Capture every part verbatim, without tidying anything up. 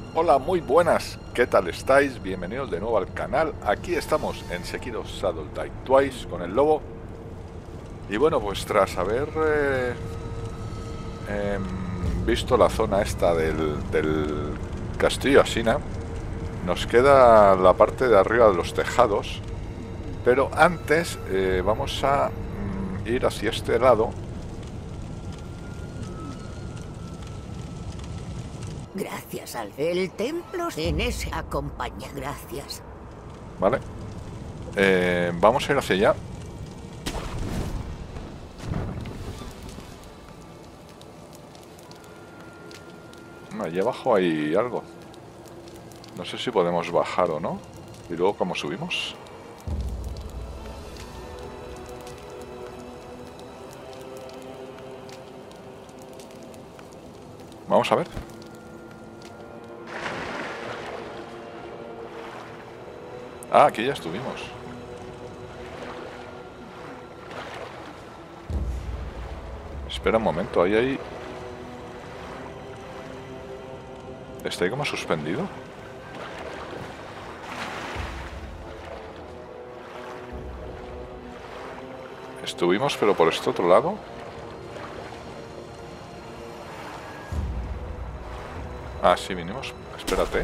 Hola, muy buenas, ¿qué tal estáis? Bienvenidos de nuevo al canal. Aquí estamos en Sekiro Shadow Die Twice con el lobo. Y bueno, pues tras haber eh, em, visto la zona esta del, del castillo Asina, nos queda la parte de arriba de los tejados. Pero antes eh, vamos a mm, ir hacia este lado. Gracias al el templo en ese acompaña. Gracias. ¿Vale? Eh, vamos a ir hacia allá. Allí abajo hay algo. No sé si podemos bajar o no. Y luego, ¿cómo subimos? Vamos a ver. Ah, aquí ya estuvimos. Espera un momento, ahí hay... ¿Está ahí como suspendido? Estuvimos, pero por este otro lado. Ah, sí, vinimos. Espérate.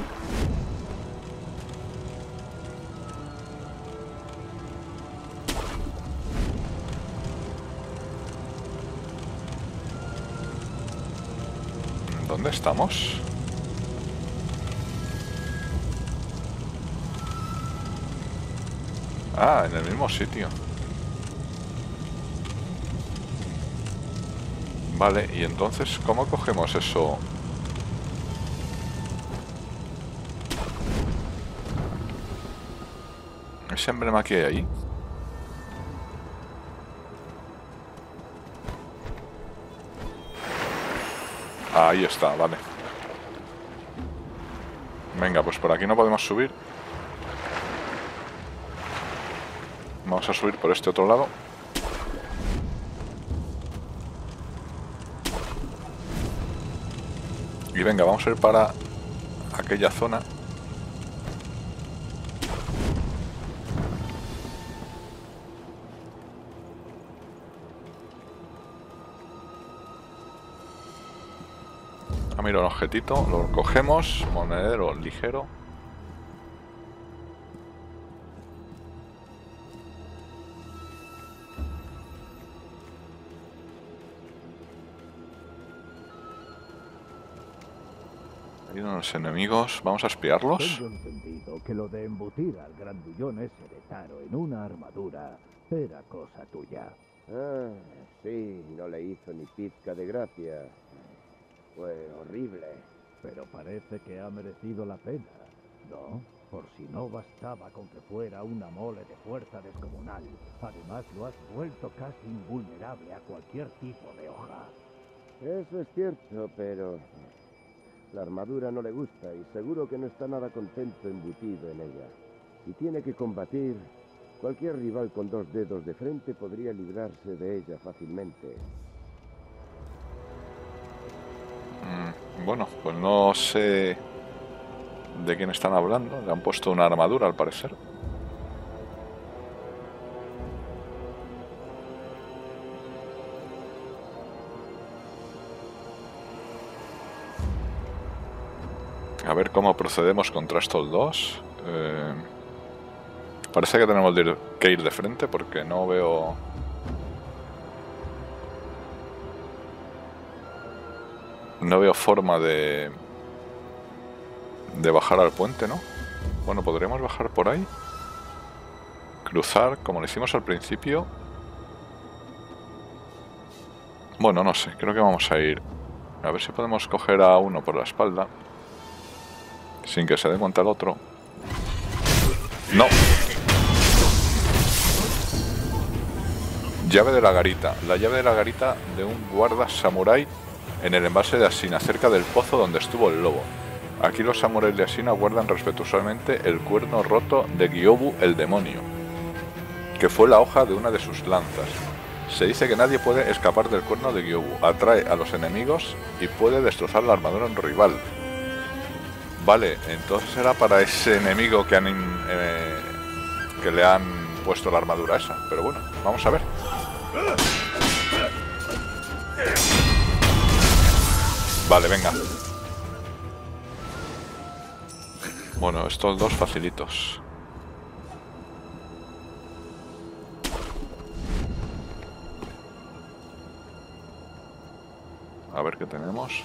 ¿Dónde estamos? Ah, en el mismo sitio. Vale, y entonces, ¿cómo cogemos eso? Ese emblema que hay ahí. Ahí está, vale. Venga, pues por aquí no podemos subir. Vamos a subir por este otro lado. Y venga, vamos a ir para aquella zona. Ah, mira, un objetito, lo cogemos, monedero ligero. Hay unos enemigos, vamos a espiarlos. Tengo entendido que lo de embutir al grandullón ese de Taro en una armadura era cosa tuya. Ah, sí, no le hizo ni pizca de gracia. Fue horrible. Pero parece que ha merecido la pena, ¿no? Por si no bastaba con que fuera una mole de fuerza descomunal. Además lo has vuelto casi invulnerable a cualquier tipo de hoja. Eso es cierto, pero la armadura no le gusta y seguro que no está nada contento embutido en ella. Si tiene que combatir, cualquier rival con dos dedos de frente podría librarse de ella fácilmente. Mm, bueno, pues no sé de quién están hablando. Le han puesto una armadura, al parecer. A ver cómo procedemos contra estos dos. Eh, parece que tenemos de ir, que ir de frente porque no veo... No veo forma de... De bajar al puente, ¿no? Bueno, podríamos bajar por ahí. Cruzar, como lo hicimos al principio. Bueno, no sé, creo que vamos a ir... A ver si podemos coger a uno por la espalda. Sin que se dé cuenta el otro. ¡No! Llave de la garita. La llave de la garita de un guarda samurái en el embalse de Asina, cerca del pozo donde estuvo el lobo. Aquí los samuráis de Asina guardan respetuosamente el cuerno roto de Gyobu el demonio, que fue la hoja de una de sus lanzas. Se dice que nadie puede escapar del cuerno de Gyobu. Atrae a los enemigos y puede destrozar la armadura en rival. Vale, entonces era para ese enemigo que han eh, que le han puesto la armadura esa. Pero bueno, vamos a ver. Vale, venga. Bueno, estos dos facilitos. A ver qué tenemos.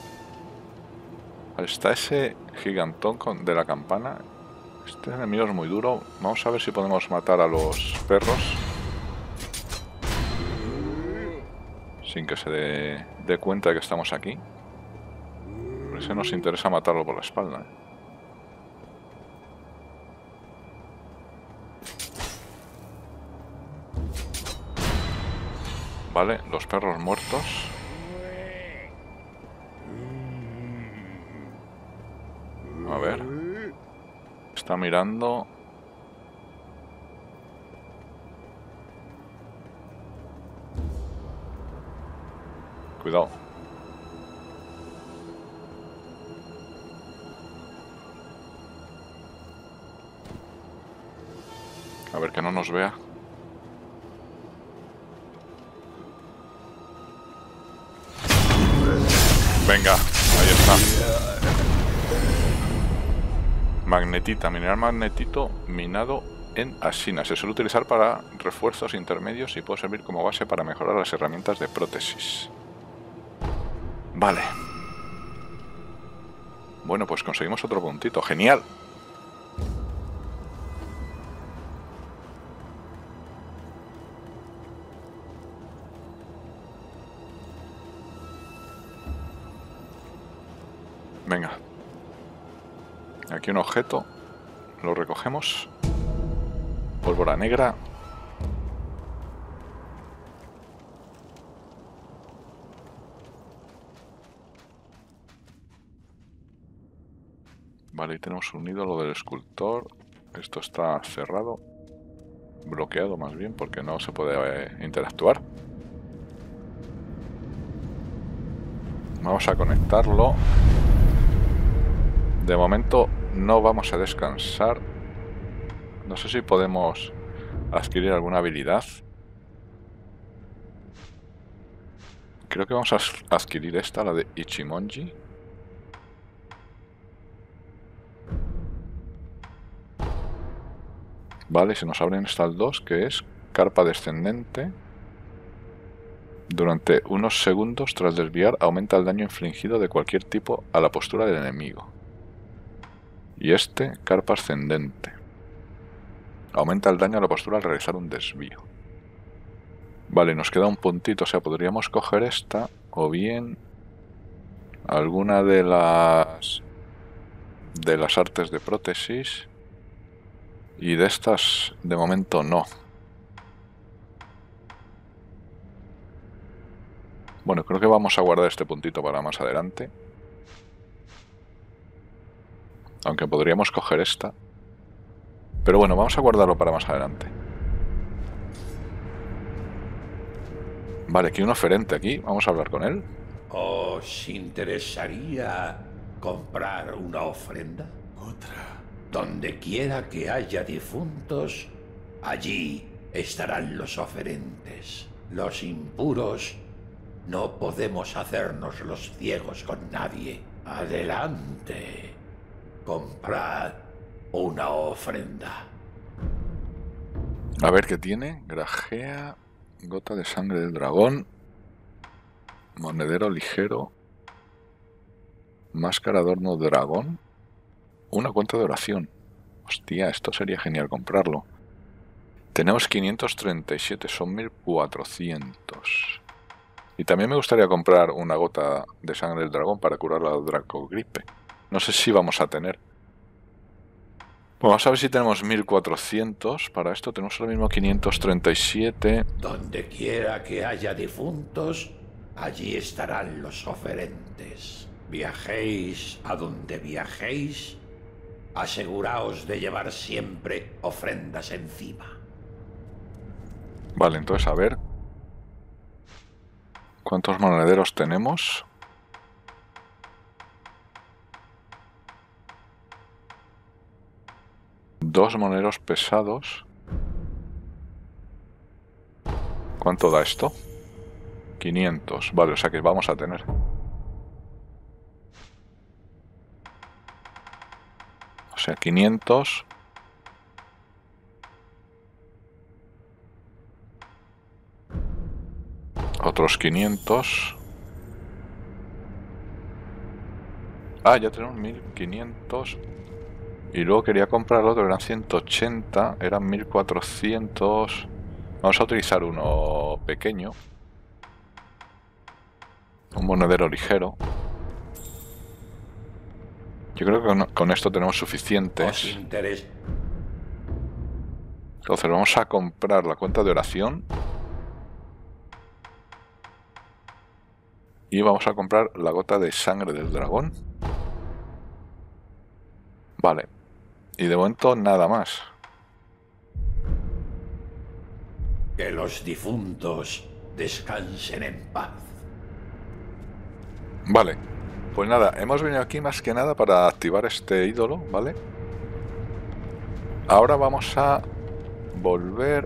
Está ese gigantón con, de la campana. Este enemigo es muy duro. Vamos a ver si podemos matar a los perros sin que se dé, dé cuenta de que estamos aquí. Por eso nos interesa matarlo por la espalda, ¿eh? Vale, los perros muertos. A ver. Está mirando. Cuidado. A ver que no nos vea. Venga, ahí está. Magnetita, mineral magnetito minado en asina. Se suele utilizar para refuerzos intermedios y puede servir como base para mejorar las herramientas de prótesis. Vale. Bueno, pues conseguimos otro puntito. ¡Genial! Venga. Aquí un objeto. Lo recogemos. Pólvora negra. Vale, y tenemos unido lo del escultor. Esto está cerrado. Bloqueado más bien porque no se puede eh, interactuar. Vamos a conectarlo. De momento no vamos a descansar. No sé si podemos adquirir alguna habilidad. Creo que vamos a adquirir esta, la de Ichimonji. Vale, se nos abren estas dos, que es carpa descendente. Durante unos segundos tras desviar aumenta el daño infligido de cualquier tipo a la postura del enemigo. Y este, carpa ascendente. Aumenta el daño a la postura al realizar un desvío. Vale, nos queda un puntito, o sea, podríamos coger esta o bien alguna de las de las artes de prótesis. Y de estas, de momento, no. Bueno, creo que vamos a guardar este puntito para más adelante. Aunque podríamos coger esta. Pero bueno, vamos a guardarlo para más adelante. Vale, aquí un oferente aquí. Vamos a hablar con él. ¿Os interesaría comprar una ofrenda? Otra. Donde quiera que haya difuntos, allí estarán los oferentes. Los impuros no podemos hacernos los ciegos con nadie. Adelante. Comprad una ofrenda. A ver qué tiene. Grajea, gota de sangre del dragón, monedero ligero, máscara adorno dragón, una cuenta de oración. Hostia, esto sería genial comprarlo. Tenemos quinientos treinta y siete, son mil cuatrocientos. Y también me gustaría comprar una gota de sangre del dragón para curar la dracogripe. No sé si vamos a tener. Bueno, vamos a ver si tenemos mil cuatrocientos. Para esto tenemos ahora mismo quinientos treinta y siete. Donde quiera que haya difuntos, allí estarán los oferentes. Viajéis a donde viajéis, aseguraos de llevar siempre ofrendas encima. Vale, entonces a ver cuántos monederos tenemos. Dos moneros pesados. ¿Cuánto da esto? quinientos. Vale, o sea que vamos a tener. O sea, quinientos. Otros quinientos. Ah, ya tenemos mil quinientos. Y luego quería comprar otro, eran ciento ochenta. Eran mil cuatrocientos. Vamos a utilizar uno pequeño. Un monedero ligero. Yo creo que con, con esto tenemos suficientes. Entonces vamos a comprar la cuenta de oración. Y vamos a comprar la gota de sangre del dragón. Vale. Y de momento nada más. Que los difuntos descansen en paz. Vale. Pues nada, hemos venido aquí más que nada para activar este ídolo, ¿vale? Ahora vamos a volver...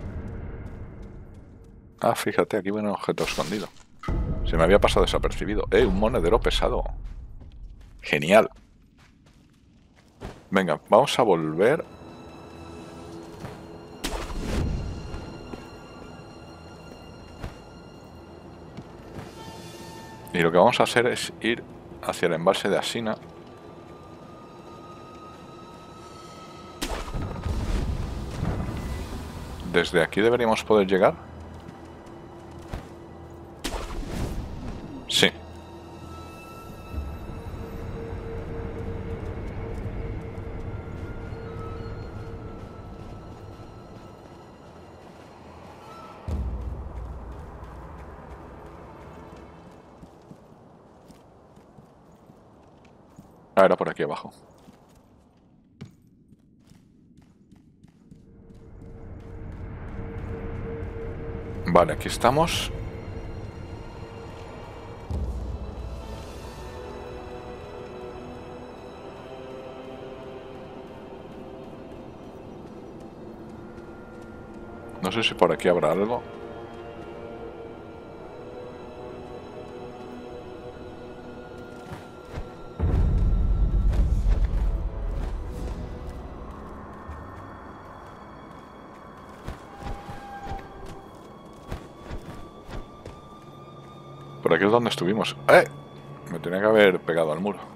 Ah, fíjate, aquí viene un objeto escondido. Se me había pasado desapercibido. ¡Eh! Un monedero pesado. Genial. Venga, vamos a volver. Y lo que vamos a hacer es ir hacia el embalse de Asina. Desde aquí deberíamos poder llegar. Sí. Ah, era por aquí abajo. Vale, aquí estamos. No sé si por aquí habrá algo. Por aquí es donde estuvimos. ¡Eh! Me tenía que haber pegado al muro.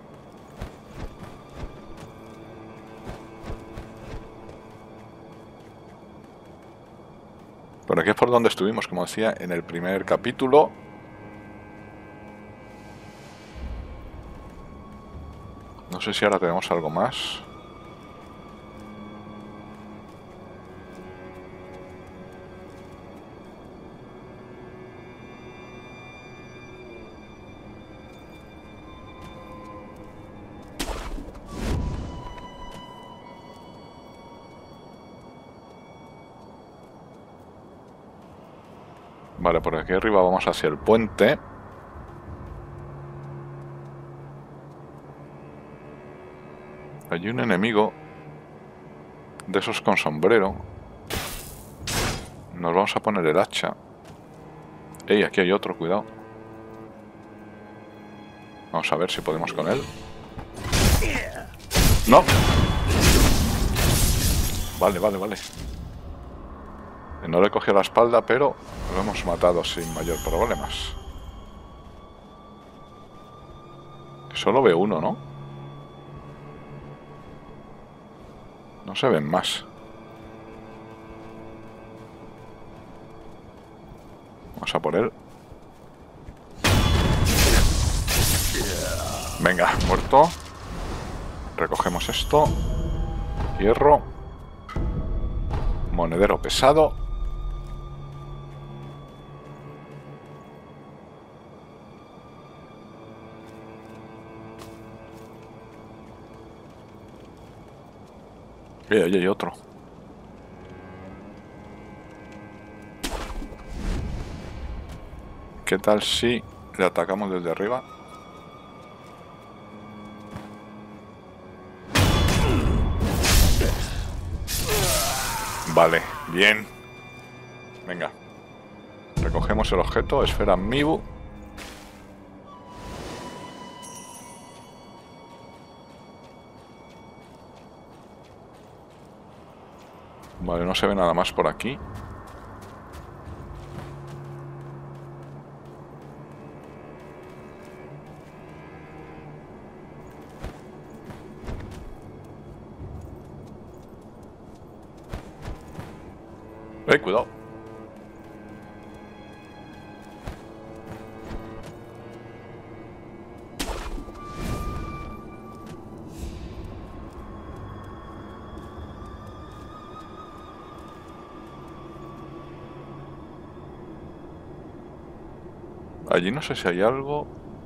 Por aquí es por donde estuvimos, como decía en el primer capítulo. No sé si ahora tenemos algo más. Vale, por aquí arriba vamos hacia el puente. Hay un enemigo de esos con sombrero. Nos vamos a poner el hacha. Ey, aquí hay otro, cuidado. Vamos a ver si podemos con él. ¡No! Vale, vale, vale. No le cogió la espalda, pero lo hemos matado sin mayor problemas. Solo veo uno, ¿no? No se ven más. Vamos a por él. Venga, muerto. Recogemos esto. Hierro. Monedero pesado. Y ahí hay otro. ¿Qué tal si le atacamos desde arriba? Vale, bien. Venga. Recogemos el objeto, esfera Mibu. Vale, no se ve nada más por aquí. Eh, cuidado. Allí no sé si hay algo.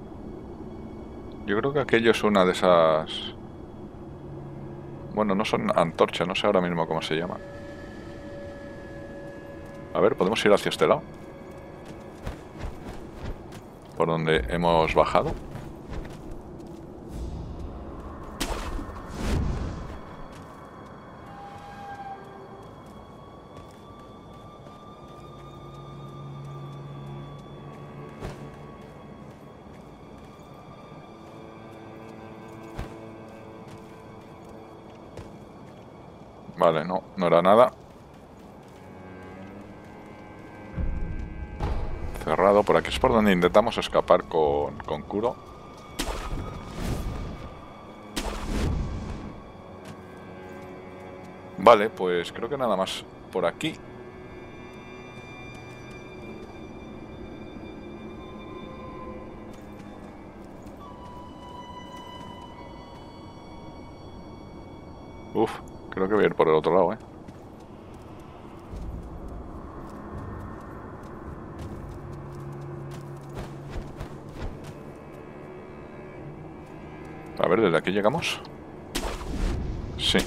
Yo creo que aquello es una de esas... Bueno, no son antorchas, no sé ahora mismo cómo se llama. A ver, podemos ir hacia este lado. Por donde hemos bajado. Vale, no, no era nada. Cerrado, por aquí es por donde intentamos escapar con, con Kuro. Vale, pues creo que nada más por aquí. Uf, creo que voy a ir por el otro lado, eh. A ver, ¿desde aquí llegamos? Sí.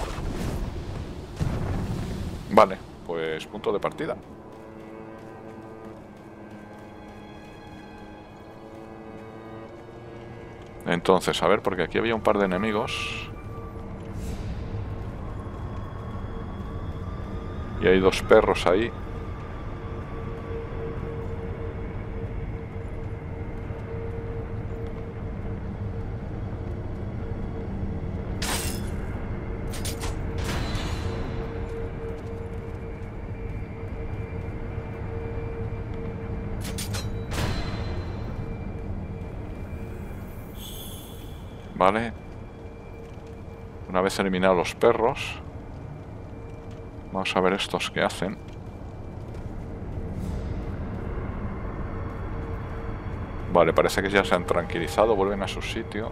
Vale, pues punto de partida. Entonces, a ver, porque aquí había un par de enemigos. Y hay dos perros ahí. Vale. Una vez eliminados los perros, vamos a ver estos que hacen. Vale, parece que ya se han tranquilizado, vuelven a su sitio.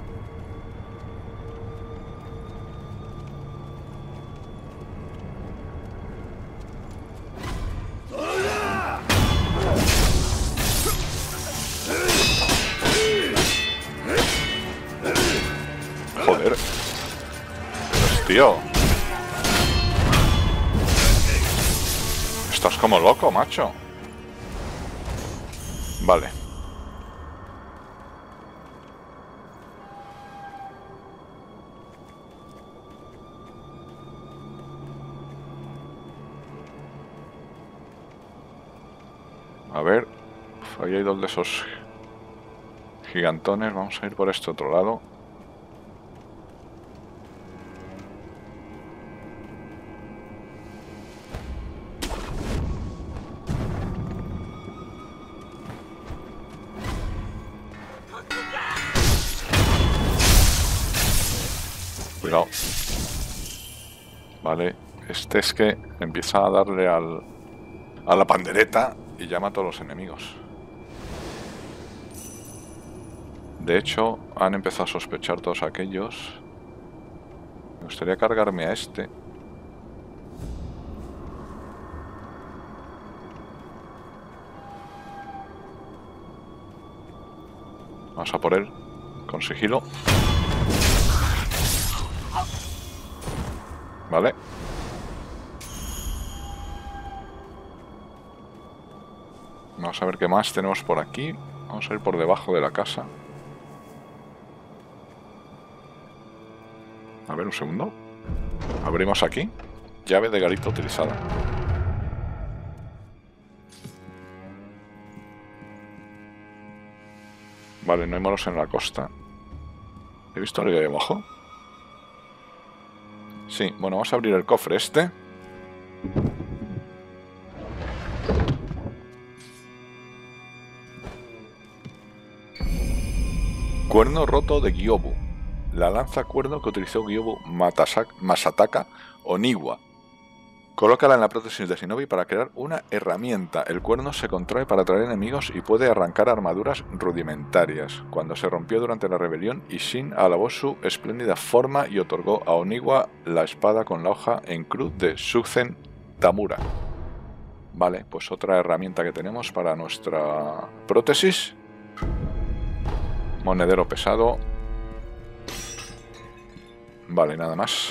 Joder. Pues, tío. Estás como loco, macho. Vale. A ver. Uf, ahí hay dos de esos gigantones. Vamos a ir por este otro lado. Cuidado. Vale, este es que empieza a darle al, a la pandereta y llama a todos los enemigos. De hecho, han empezado a sospechar todos aquellos. Me gustaría cargarme a este. Vamos a por él, con sigilo. Vale. Vamos a ver qué más tenemos por aquí. Vamos a ir por debajo de la casa. A ver, un segundo. Abrimos aquí. Llave de garita utilizada. Vale, no hay moros en la costa. ¿He visto algo ahí abajo? Sí, bueno, vamos a abrir el cofre este. Cuerno roto de Gyobu. La lanza cuerno que utilizó Gyobu Masataka Oniwa. Colócala en la prótesis de Shinobi para crear una herramienta. El cuerno se contrae para atraer enemigos y puede arrancar armaduras rudimentarias. Cuando se rompió durante la rebelión, Isshin alabó su espléndida forma y otorgó a Oniwa la espada con la hoja en cruz de Suzen Tamura. Vale, pues otra herramienta que tenemos para nuestra prótesis. Monedero pesado. Vale, nada más.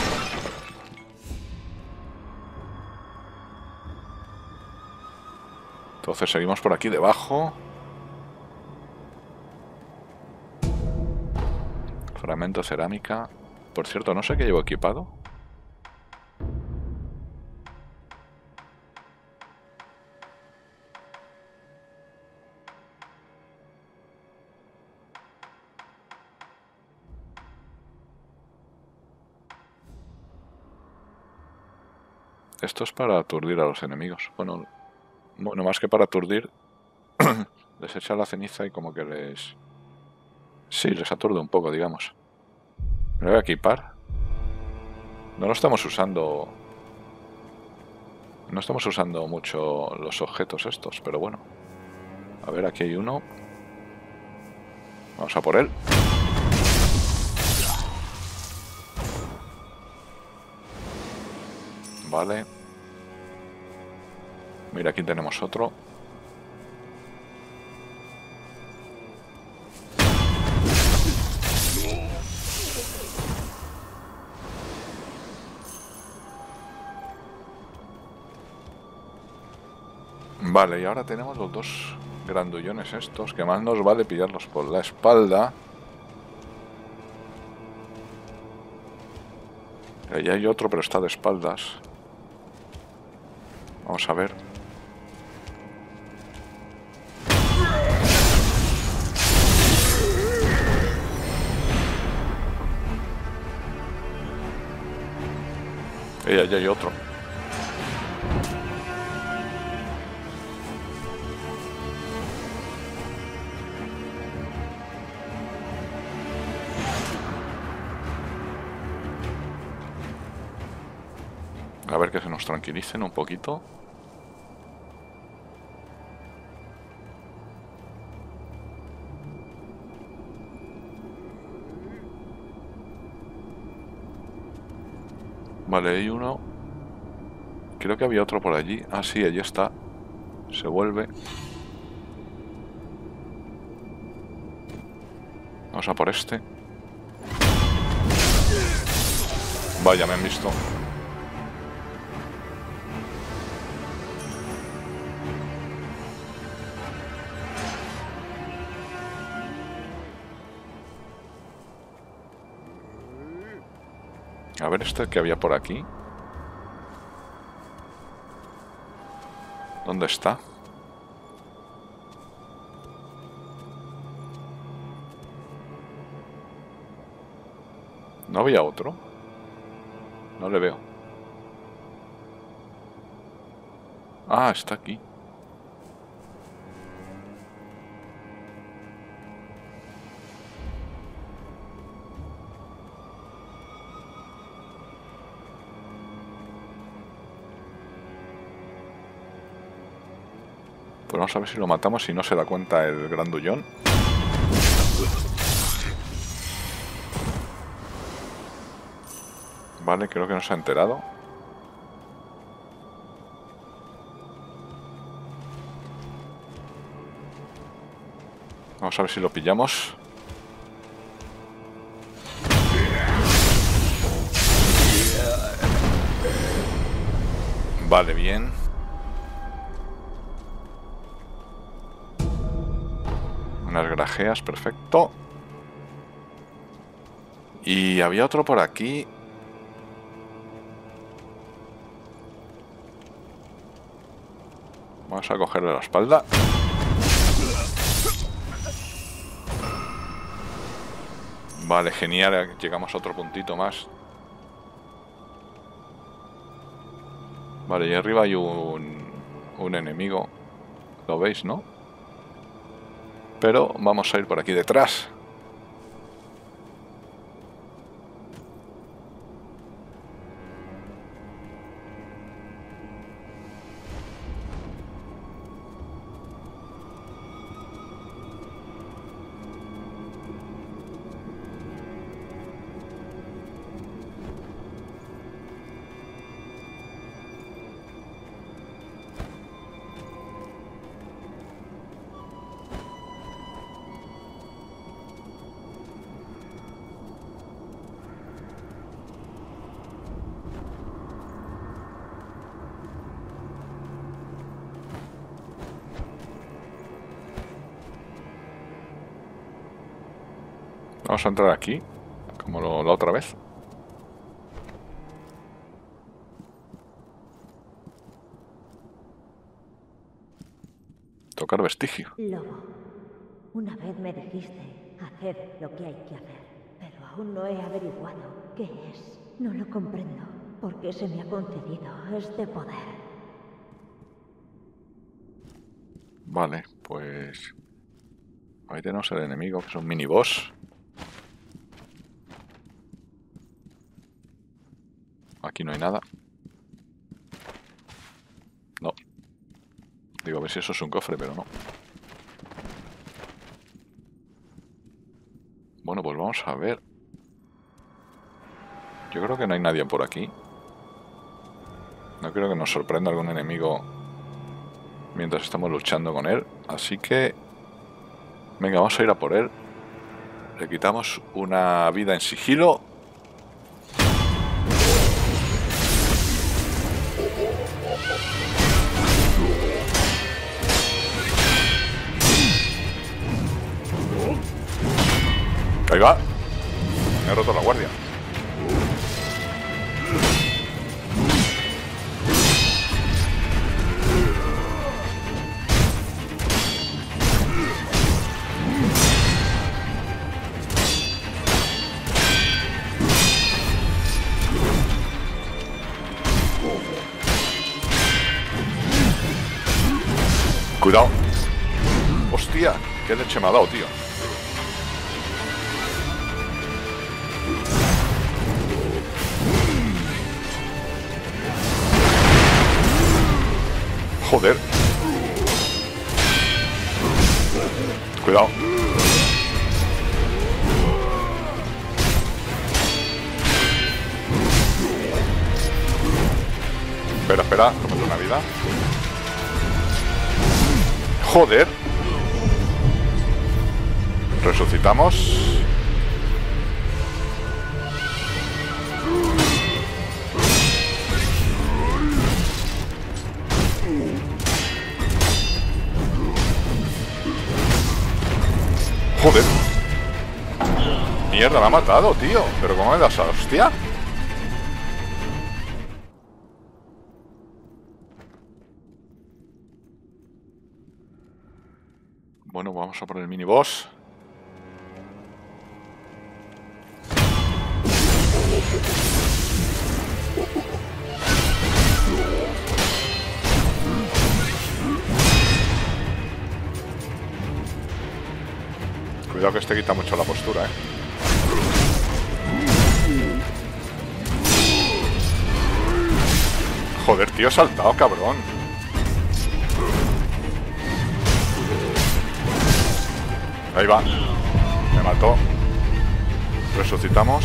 Entonces seguimos por aquí debajo. Fragmento cerámica. Por cierto, no sé qué llevo equipado. Esto es para aturdir a los enemigos. Bueno, bueno más que para aturdir, les echa la ceniza y como que les... Sí, les aturde un poco, digamos. Me voy a equipar. No lo estamos usando... No estamos usando mucho los objetos estos, pero bueno. A ver, aquí hay uno. Vamos a por él. Vale. Mira, aquí tenemos otro. Vale, y ahora tenemos los dos grandullones estos, que más nos vale pillarlos por la espalda. Ahí hay otro, pero está de espaldas. Vamos a ver. Y ahí hay otro. A ver que se nos tranquilicen un poquito. Vale, hay uno. Creo que había otro por allí. Ah, sí, allí está. Se vuelve. Vamos a por este. Vaya, me han visto. A ver este que había por aquí. ¿Dónde está? ¿No había otro? No le veo. Ah, está aquí. Pues vamos a ver si lo matamos, si no se da cuenta el grandullón. Vale, creo que no se ha enterado. Vamos a ver si lo pillamos. Vale, bien. Unas grajeas, perfecto. Y había otro por aquí. Vamos a cogerle la espalda. Vale, genial. Llegamos a otro puntito más. Vale, y arriba hay un, un enemigo. ¿Lo veis, no? Pero vamos a ir por aquí detrás. Vamos a entrar aquí, como lo, la otra vez. Tocar vestigio. Lobo, una vez me dijiste, haced lo que hay que hacer, pero aún no he averiguado qué es. No lo comprendo. ¿Por qué se me ha concedido este poder? Vale, pues... ahí tenemos el enemigo, que es un mini-boss. Aquí no hay nada. No. Digo, a ver si eso es un cofre, pero no. Bueno, pues vamos a ver. Yo creo que no hay nadie por aquí. No creo que nos sorprenda algún enemigo mientras estamos luchando con él. Así que... venga, vamos a ir a por él. Le quitamos una vida en sigilo. Ahí va. Me he roto la guardia. Cuidado. Hostia, qué leche me ha dado, tío. Joder. Cuidado. Espera, espera, que me da una vida. Joder. Resucitamos. Joder. Mierda, me ha matado, tío. Pero ¿cómo me das a hostia? Bueno, vamos a por el mini-boss. Cuidado que este quita mucho la postura, eh. Joder, tío, he saltado, cabrón. Ahí va. Me mató. Resucitamos.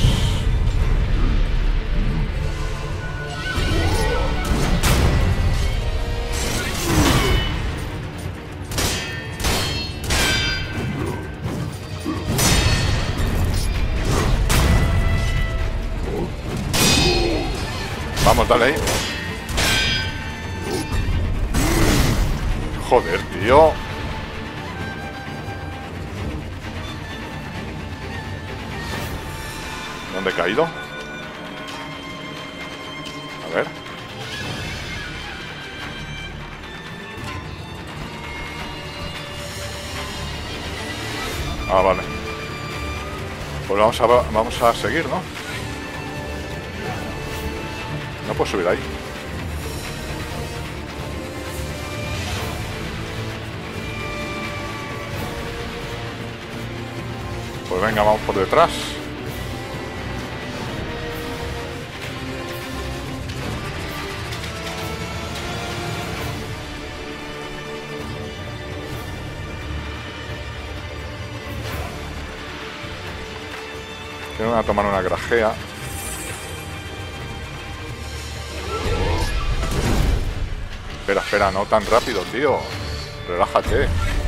Vamos, dale ahí. Joder, tío. ¿Dónde he caído? A ver. Ah, vale. Pues vamos a, vamos a seguir, ¿no? No puedo subir ahí. Pues venga, vamos por detrás. Que me voy a tomar una grajea. Espera, espera, no tan rápido, tío. Relájate.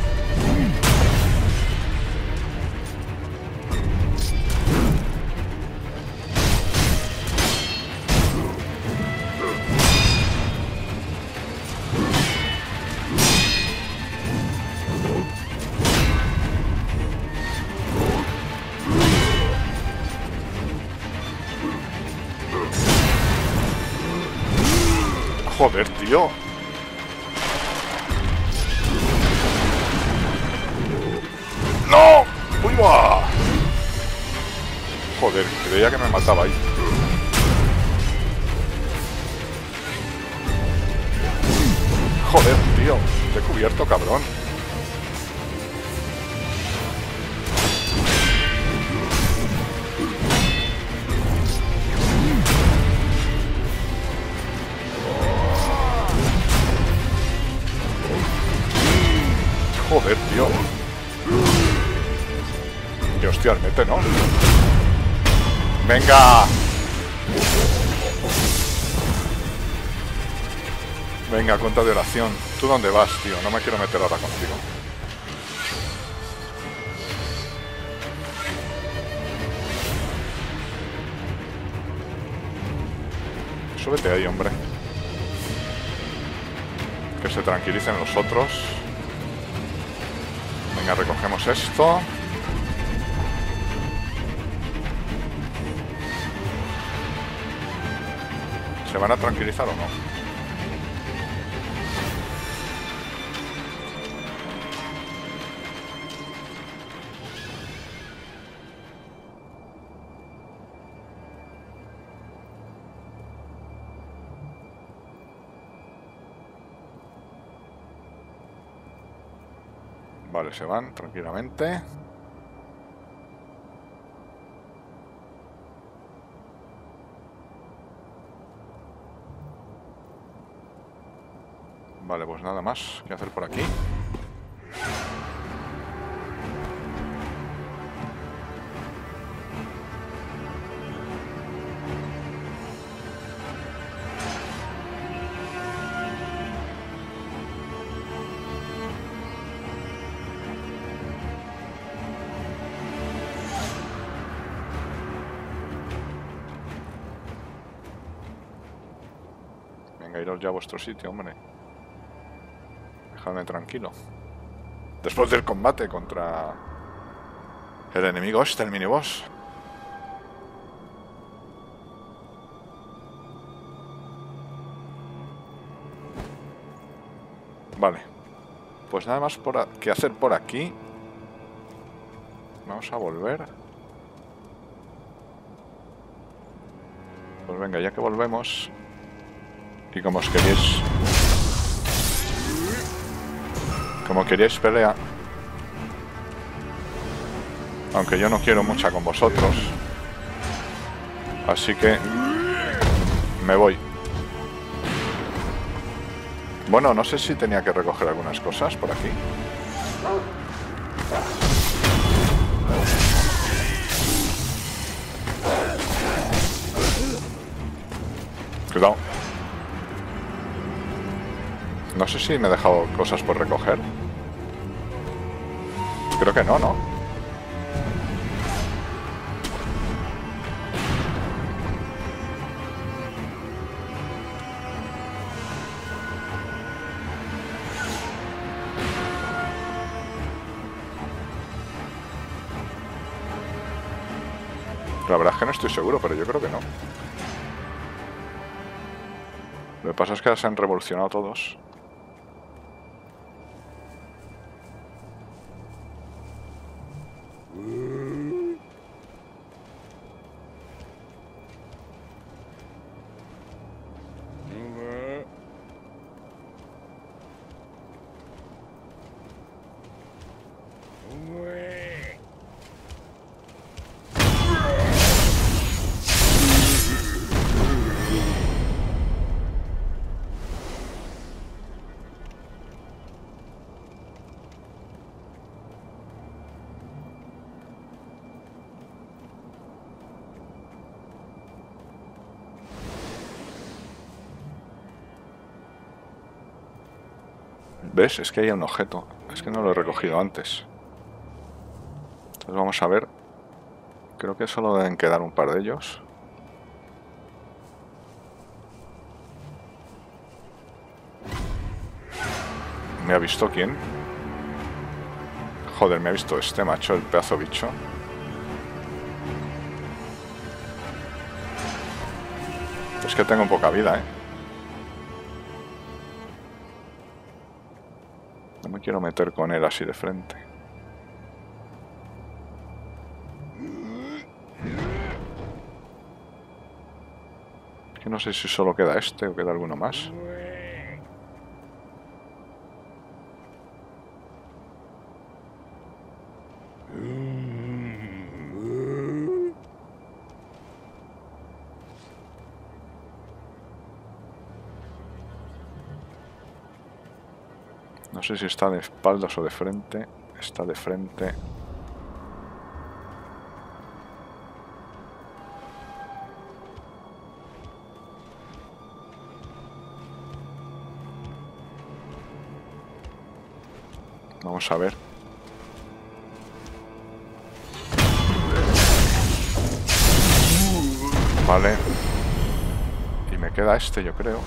Joder, tío. ¡No! ¡Uy, va! Joder, creía que me mataba ahí. Joder, tío. Te he cubierto, cabrón. Joder, tío. Que hostia, mete, ¿no? ¡Venga! Venga, cuenta de oración. ¿Tú dónde vas, tío? No me quiero meter ahora contigo. Súbete ahí, hombre. Que se tranquilicen los otros. Venga, recogemos esto. ¿Se van a tranquilizar o no? Vale, se van tranquilamente. Vale, pues nada más que hacer por aquí. Venga, iros ya a vuestro sitio, hombre. Dejadme tranquilo. Después del combate contra el enemigo este, el miniboss. Vale. Pues nada más por que hacer por aquí. Vamos a volver. Pues venga, ya que volvemos. Y como os queréis... Como queríais pelea, aunque yo no quiero mucha con vosotros, así que me voy. Bueno, no sé si tenía que recoger algunas cosas por aquí. Cuidado. No sé si me he dejado cosas por recoger. Creo que no, ¿no? La verdad es que no estoy seguro, pero yo creo que no. Lo que pasa es que se han revolucionado todos. ¿Ves? Es que hay un objeto. Es que no lo he recogido antes. Entonces vamos a ver. Creo que solo deben quedar un par de ellos. ¿Me ha visto quién? Joder, me ha visto este macho, el pedazo bicho. Es que tengo poca vida, ¿eh? No me quiero meter con él así de frente. Es que no sé si solo queda este o queda alguno más. No sé si está de espaldas o de frente. Está de frente. Vamos a ver. Vale. Y me queda este, yo creo.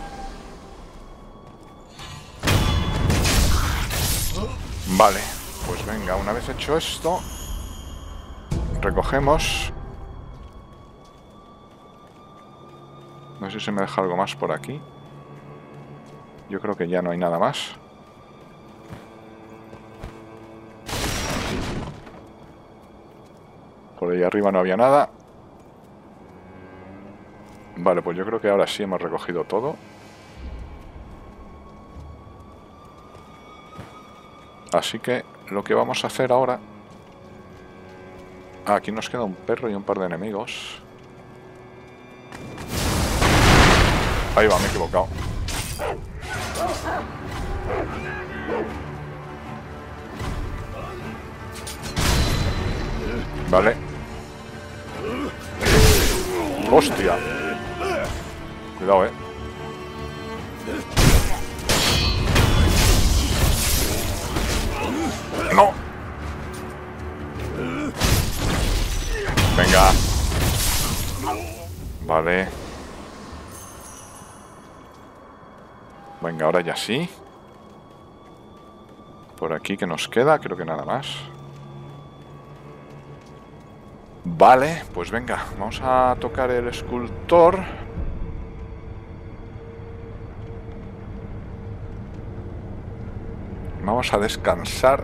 Vale, pues venga, una vez hecho esto, recogemos. No sé si me deja algo más por aquí. Yo creo que ya no hay nada más. Por ahí arriba no había nada. Vale, pues yo creo que ahora sí hemos recogido todo. Así que lo que vamos a hacer ahora... Ah, aquí nos queda un perro y un par de enemigos. Ahí va, me he equivocado. Vale. ¡Hostia! Cuidado, eh. ¡No! Venga. Vale. Venga, ahora ya sí. Por aquí que nos queda, creo que nada más. Vale, pues venga, vamos a tocar el escultor. Vamos a descansar.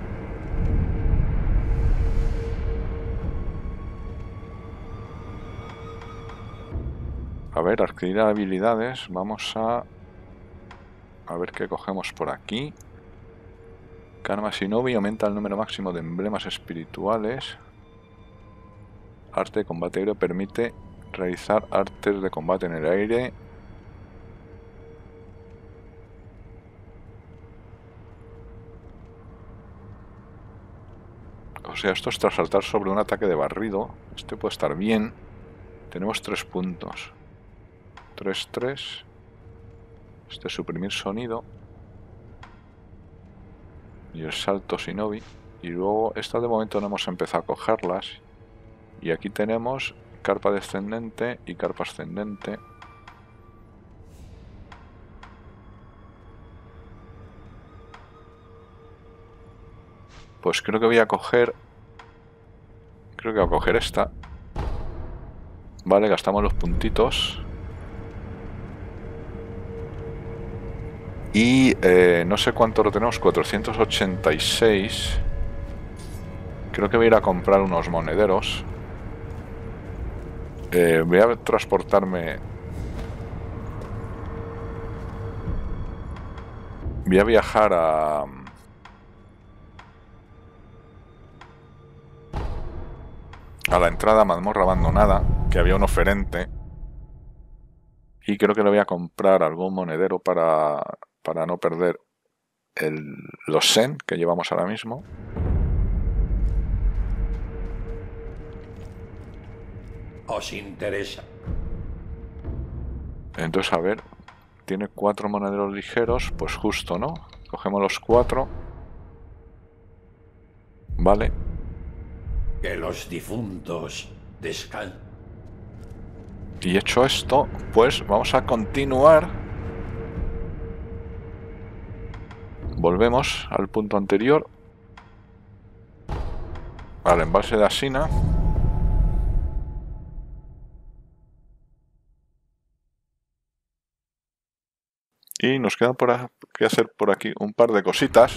A ver, adquirir habilidades. Vamos a... A ver qué cogemos por aquí. Karma Shinobi aumenta el número máximo de emblemas espirituales. Arte de combate aéreo permite realizar artes de combate en el aire. O sea, esto es tras saltar sobre un ataque de barrido. Este puede estar bien. Tenemos tres puntos. tres, tres. Este es suprimir sonido. Y el salto Shinobi. Y luego, estas de momento no hemos empezado a cogerlas. Y aquí tenemos carpa descendente y carpa ascendente. Pues creo que voy a coger... Creo que voy a coger esta. Vale, gastamos los puntitos. Y eh, no sé cuánto lo tenemos, cuatrocientos ochenta y seis. Creo que voy a ir a comprar unos monederos. Eh, voy a transportarme... Voy a viajar a... A la entrada a mazmorra abandonada, que había un oferente. Y creo que le voy a comprar algún monedero para, para no perder el, los Sen que llevamos ahora mismo. ¿Os interesa? Entonces, a ver, tiene cuatro monederos ligeros, pues justo, ¿no? Cogemos los cuatro. Vale. Que los difuntos descansen. Y hecho esto, pues vamos a continuar. Volvemos al punto anterior. Al embalse de Asina. Y nos queda por que hacer por aquí un par de cositas.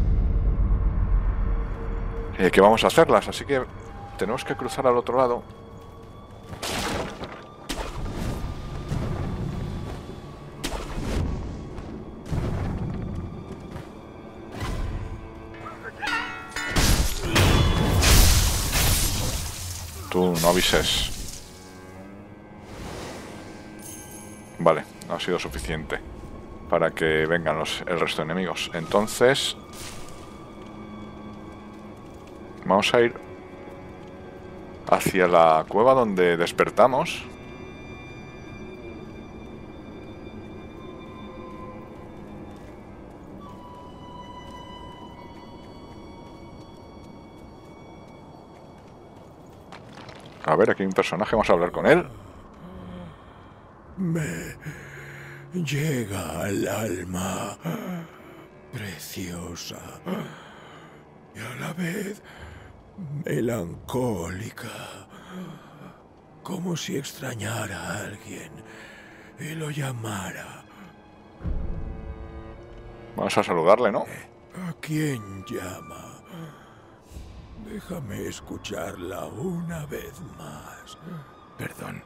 Eh, que vamos a hacerlas, así que tenemos que cruzar al otro lado. Tú no avises. Vale, no ha sido suficiente para que vengan los, el resto de enemigos. Entonces vamos a ir hacia la cueva donde despertamos. A ver, aquí hay un personaje, vamos a hablar con él. Me llega al alma preciosa y a la vez melancólica, como si extrañara a alguien y lo llamara. Vamos a saludarle, ¿no? ¿A quién llama? Déjame escucharla una vez más. Perdón.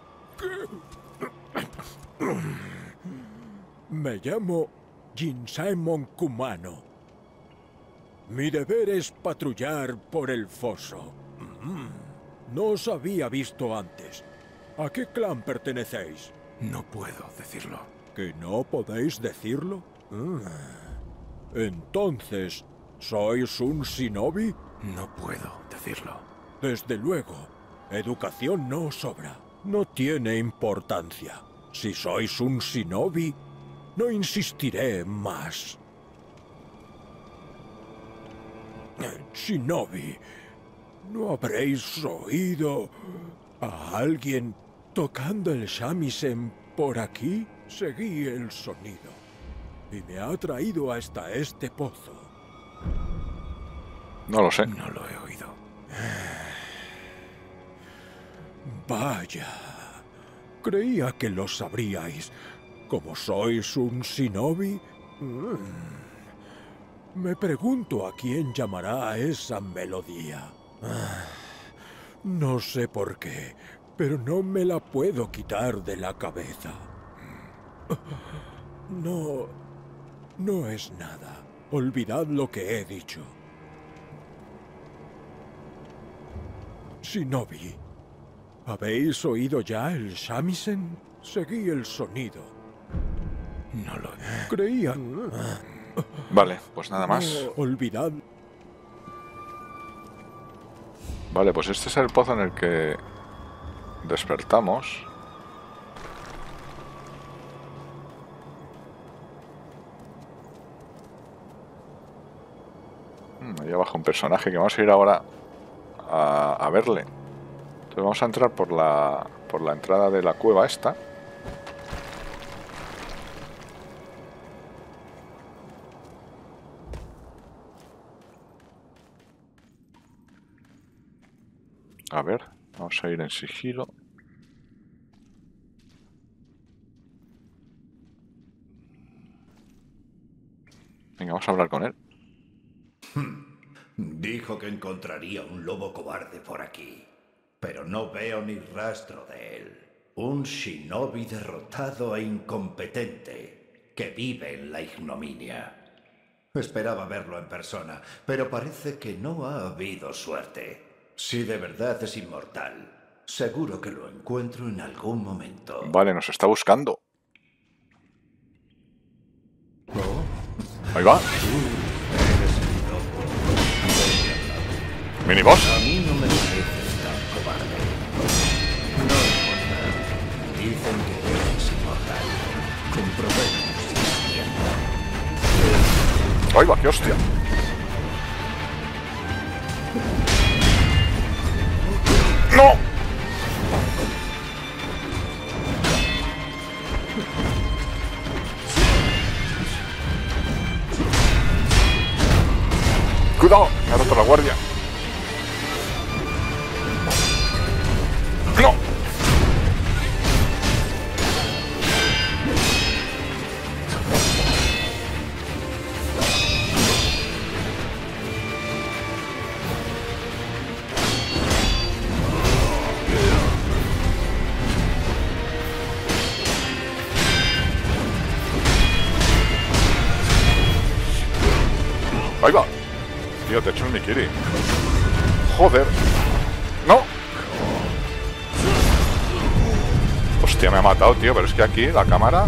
Me llamo Jinsaemon Kumano. Mi deber es patrullar por el foso. No os había visto antes. ¿A qué clan pertenecéis? No puedo decirlo. ¿Que no podéis decirlo? Entonces, ¿sois un shinobi? No puedo decirlo. Desde luego, educación no os sobra. No tiene importancia. Si sois un shinobi, no insistiré más. Shinobi, ¿no habréis oído a alguien tocando el shamisen por aquí? Seguí el sonido y me ha traído hasta este pozo. No lo sé. No lo he oído. Vaya. Creía que lo sabríais. Como sois un shinobi, me pregunto a quién llamará a esa melodía. No sé por qué, pero no me la puedo quitar de la cabeza. No... no es nada. Olvidad lo que he dicho. Shinobi, ¿habéis oído ya el shamisen? Seguí el sonido. No lo he... Creía... Vale, pues nada más. No, olvidad... Vale, pues este es el pozo en el que despertamos. Hmm, ahí abajo un personaje que vamos a ir ahora a, a verle. Entonces vamos a entrar por la, por la entrada de la cueva esta. A ver, vamos a ir en sigilo. Venga, vamos a hablar con él. Dijo que encontraría un lobo cobarde por aquí, pero no veo ni rastro de él. Un shinobi derrotado e incompetente que vive en la ignominia. Esperaba verlo en persona, pero parece que no ha habido suerte. Si de verdad es inmortal, seguro que lo encuentro en algún momento. Vale, nos está buscando. ¿Oh? Ahí va. Miniboss. A mí no me pareces tan cobarde. No importa. Dicen que eres inmortal. Comprobemos si es cierto. ¡Ay, va, qué hostia! ¡No! ¡Cuidado! Me ha roto la guardia. ¡No! Ahí va. Tío, te he hecho un Mikiri. Joder. No. Hostia, me ha matado, tío. Pero es que aquí la cámara...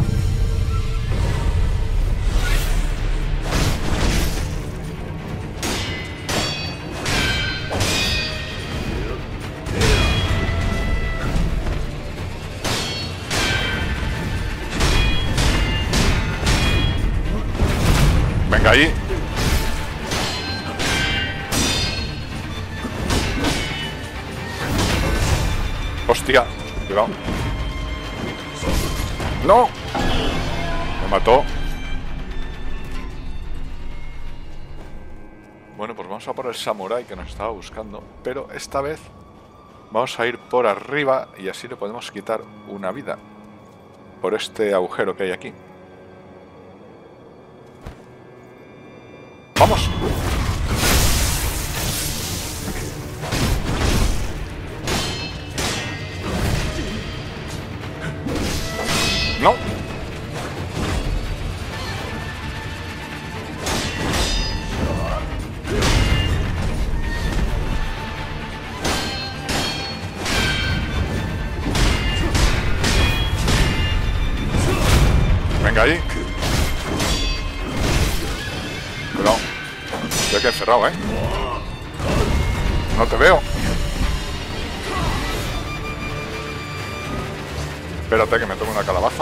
Venga ahí. Hostia, cuidado. ¡No! Me mató. Bueno, pues vamos a por el samurái que nos estaba buscando. Pero esta vez vamos a ir por arriba y así le podemos quitar una vida. Por este agujero que hay aquí. ¡Vamos! ¡No! Venga ahí. Cuidado. Estoy aquí encerrado, ¿eh? No te veo. Espérate que me tomo una calabaza.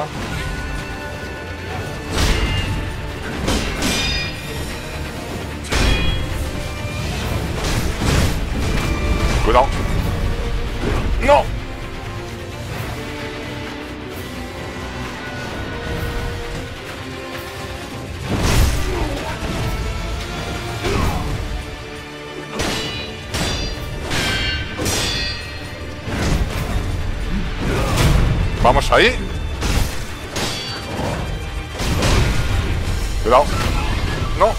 Cuidado. ¡No! Vamos ahí. Cuidado. No.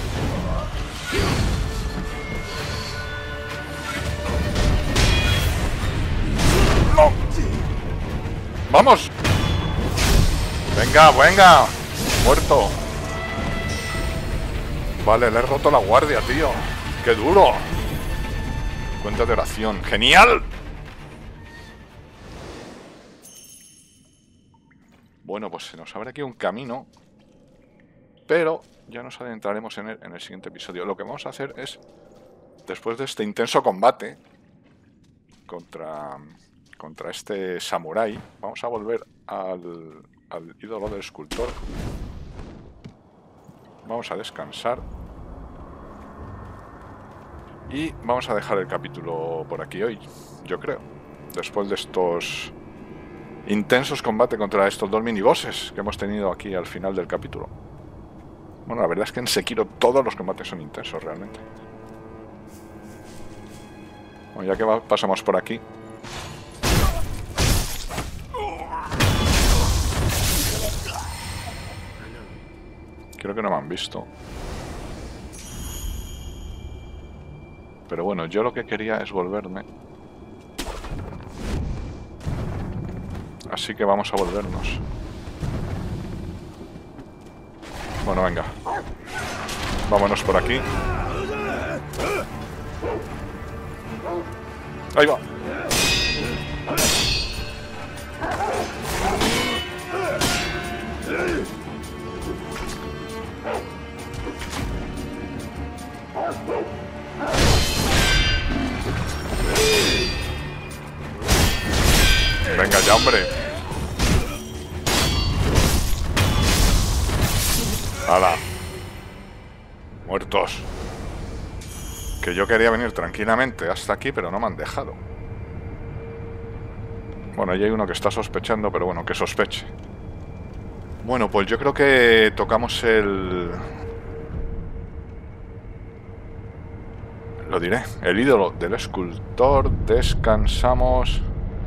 No. Vamos. Venga, venga. Muerto. Vale, le he roto la guardia, tío. Qué duro. Cuenta de oración. ¡Genial! Bueno, pues se nos abre aquí un camino, pero ya nos adentraremos en él en el siguiente episodio. Lo que vamos a hacer es, después de este intenso combate contra, contra este samurái, vamos a volver al, al ídolo del escultor. Vamos a descansar. Y vamos a dejar el capítulo por aquí hoy, yo creo. Después de estos... intensos combates contra estos dos minibosses que hemos tenido aquí al final del capítulo. Bueno, la verdad es que en Sekiro todos los combates son intensos realmente. Bueno, ya que va, pasamos por aquí. Creo que no me han visto. Pero bueno, yo lo que quería es volverme. Así que vamos a volvernos. Bueno, venga. Vámonos por aquí. Ahí va. Venga ya, hombre. ¡Hala! Muertos. Que yo quería venir tranquilamente hasta aquí, pero no me han dejado. Bueno, ahí hay uno que está sospechando, pero bueno, que sospeche. Bueno, pues yo creo que tocamos el... Lo diré, el ídolo del escultor. Descansamos.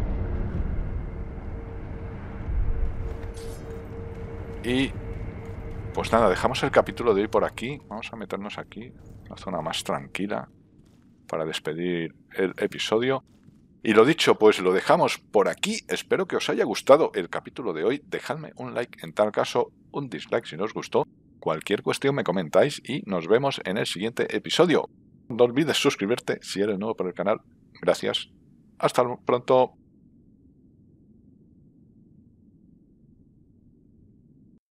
Y... pues nada, dejamos el capítulo de hoy por aquí. Vamos a meternos aquí, una zona más tranquila, para despedir el episodio. Y lo dicho, pues lo dejamos por aquí. Espero que os haya gustado el capítulo de hoy. Dejadme un like en tal caso, un dislike si no os gustó. Cualquier cuestión me comentáis y nos vemos en el siguiente episodio. No olvides suscribirte si eres nuevo por el canal. Gracias. Hasta pronto.